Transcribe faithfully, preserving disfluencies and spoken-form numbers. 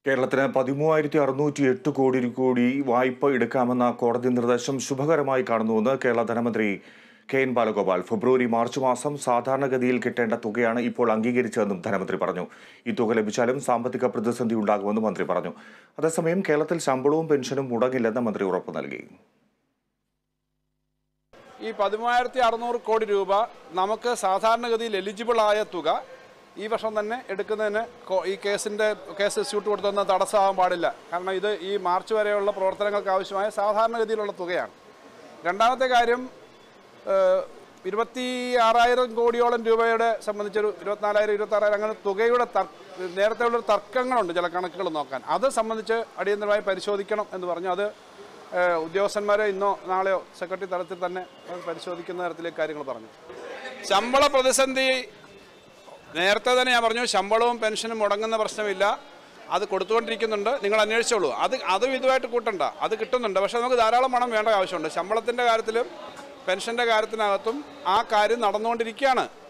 കേരളത്തിന് പതിമൂവായിരത്തി അറുന്നൂറ്റി എട്ട് കോടി കോടി വായ്പ എടുക്കാമെന്ന കോടതി നിർദ്ദേശം ശുഭകരമായി കാണുന്നുവെന്ന് കേരള ധനമന്ത്രി K N Balagopal. February March മാസം സാധാരണഗതിയിൽ കിട്ടേണ്ട തുകയാണ് ഇപ്പോൾ അംഗീകരിച്ചതെന്നും ധനമന്ത്രി പറഞ്ഞു. ഈ തുക ലഭിച്ചാലും സാമ്പത്തിക പ്രതിസന്ധി ഉണ്ടാകുമെന്നും മന്ത്രി പറഞ്ഞു. അതേസമയം കേരളത്തിൽ ശമ്പളവും പെൻഷനും മുടങ്ങില്ലെന്ന് മന്ത്രി ഉറപ്പു നൽകി. ഈ പതിമൂവായിരത്തി അറുന്നൂറ് കോടി രൂപ നമുക്ക് സാധാരണഗതിയിൽ എലിജിബിൾ ആയ തുക ഈ വർഷം തന്നെ എടുക്കുന്നതിന് ഈ കേസിൻ്റെ കേസ് ഇൻസ്റ്റിറ്റ്യൂട്ട് കൊടുത്തൊന്ന് തടസ്സമാകാൻ പാടില്ല. കാരണം ഇത് ഈ മാർച്ച് വരെയുള്ള പ്രവർത്തനങ്ങൾക്ക് ആവശ്യമായ സാധാരണഗതിയിലുള്ള തുകയാണ്. രണ്ടാമത്തെ കാര്യം, ഇരുപത്തി ആറായിരം കോടിയോളം രൂപയുടെ സംബന്ധിച്ചൊരു ഇരുപത്തിനാലായിരം ഇരുപത്താറായിരം അങ്ങനെ തുകയുടെ നേരത്തെയുള്ളൊരു തർക്കങ്ങളുണ്ട് ചില കണക്കുകൾ നോക്കാൻ. അത് സംബന്ധിച്ച് അടിയന്തരമായി പരിശോധിക്കണം എന്ന് പറഞ്ഞു. അത് ഉദ്യോഗസ്ഥന്മാരെ ഇന്നോ നാളെയോ സെക്രട്ടറി തലത്തിൽ തന്നെ പരിശോധിക്കുന്ന തരത്തിലേക്ക് കാര്യങ്ങൾ പറഞ്ഞു. ശമ്പള പ്രതിസന്ധി നേരത്തെ തന്നെ ഞാൻ പറഞ്ഞു, ശമ്പളവും പെൻഷനും മുടങ്ങുന്ന പ്രശ്നമില്ല, അത് കൊടുത്തുകൊണ്ടിരിക്കുന്നുണ്ട്. നിങ്ങൾ അന്വേഷിച്ചോളൂ. അത് അതും ഇതുമായിട്ട് കൂട്ടണ്ട, അത് കിട്ടുന്നുണ്ട്. പക്ഷേ നമുക്ക് ധാരാളം പണം വേണ്ട ആവശ്യമുണ്ട്. ശമ്പളത്തിൻ്റെ കാര്യത്തിലും പെൻഷൻ്റെ കാര്യത്തിനകത്തും ആ കാര്യം നടന്നുകൊണ്ടിരിക്കുകയാണ്.